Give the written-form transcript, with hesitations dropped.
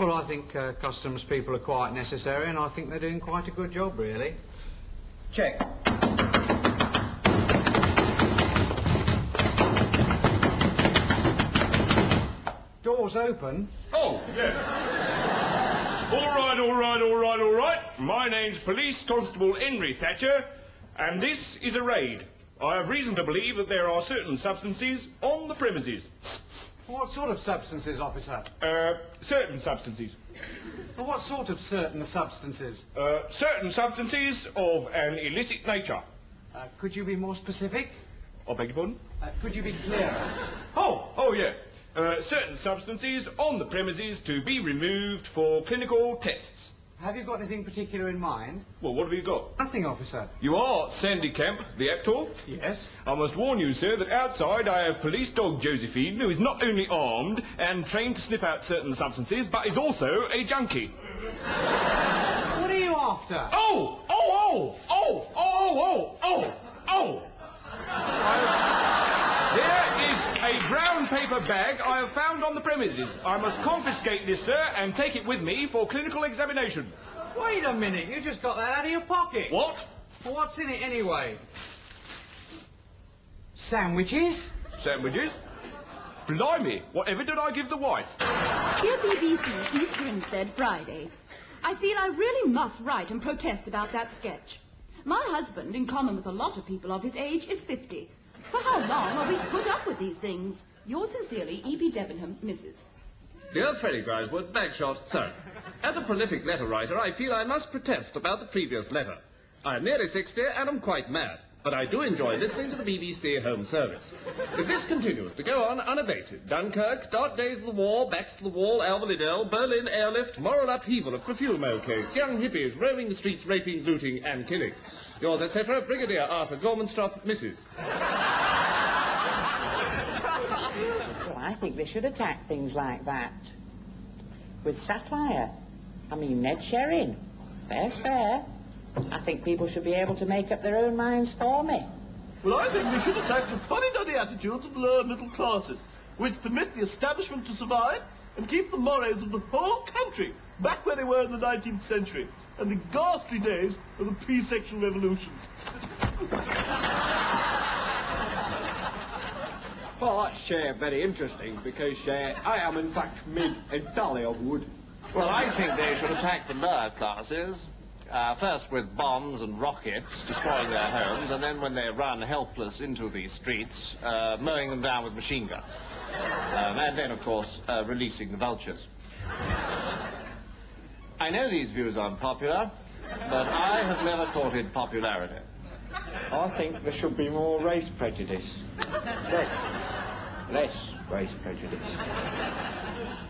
Well, I think customs people are quite necessary, and I think they're doing quite a good job, really. Check. Doors open. Oh, yeah. All right. My name's Police Constable Henry Thatcher, and this is a raid. I have reason to believe that there are certain substances on the premises. What sort of substances, officer? Certain substances. Well, what sort of certain substances? Certain substances of an illicit nature. Could you be more specific? I beg your pardon? Could you be clearer? Oh, yeah. Certain substances on the premises to be removed for clinical tests. Have you got anything particular in mind? Well, what have you got? Nothing, officer. You are Sandy Camp, the actor? Yes. I must warn you, sir, that outside I have police dog Josephine, who is not only armed and trained to sniff out certain substances, but is also a junkie. What are you after? Oh! Here is a brown paper bag I have found on the premises. I must confiscate this, sir, and take it with me for clinical examination. Wait a minute, you just got that out of your pocket. What? Well, what's in it anyway? Sandwiches? Sandwiches? Blimey, whatever did I give the wife? Dear BBC, East Grinstead, Friday. I feel I really must write and protest about that sketch. My husband, in common with a lot of people of his age, is 50. For how long are we to put up with these things? Yours sincerely, E.B. Debenham, Mrs. Dear Freddie Griswood, Bagshot, sir. As a prolific letter writer, I feel I must protest about the previous letter. I am nearly 60 and am quite mad, but I do enjoy listening to the BBC Home Service. If this continues to go on unabated, Dunkirk, dark days of the war, backs to the wall, Alva Liddell, Berlin airlift, moral upheaval of perfume case, young hippies roaming the streets, raping, looting, and killing. Yours, etc., Brigadier Arthur Gormanstrop, Mrs. Well, I think they should attack things like that with satire. I mean, Ned Sherrin. Fair's fair. I think people should be able to make up their own minds for me. Well, I think they should attack the funny-duddy attitudes of the lower middle classes, which permit the establishment to survive and keep the mores of the whole country back where they were in the 19th century and the ghastly days of the pre-sexual revolution. Well, that's very interesting, because I am, in fact, made entirely of wood. Well, I think they should attack the lower classes, first with bombs and rockets, destroying their homes, and then when they run helpless into the streets, mowing them down with machine guns. And then, of course, releasing the vultures. I know these views are unpopular, but I have never courted popularity. I think there should be more race prejudice. Less race prejudice.